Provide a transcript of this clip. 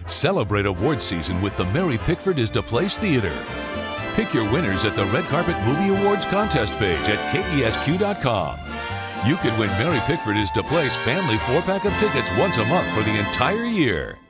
Celebrate award season with the Mary Pickford is to Place Theater. Pick your winners at the Red Carpet Movie Awards contest page at KESQ.com. You could win Mary Pickford is to Place family 4-pack of tickets once a month for the entire year.